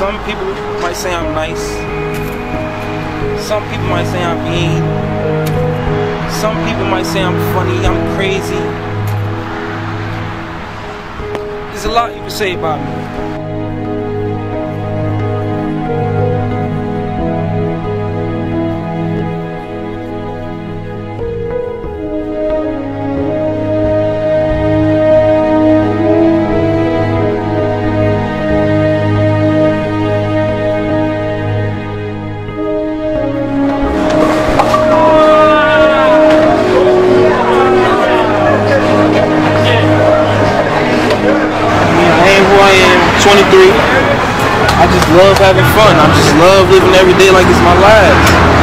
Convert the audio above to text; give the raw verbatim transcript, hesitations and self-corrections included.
Some people might say I'm nice. Some people might say I'm mean. Some people might say I'm funny, I'm crazy. There's a lot you can say about me. twenty-three. I just love having fun. I just love living every day like it's my last.